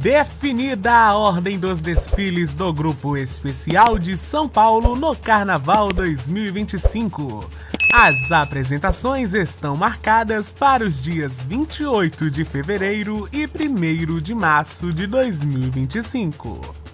Definida a ordem dos desfiles do Grupo Especial de São Paulo no Carnaval 2025. As apresentações estão marcadas para os dias 28 de fevereiro e 1º de março de 2025.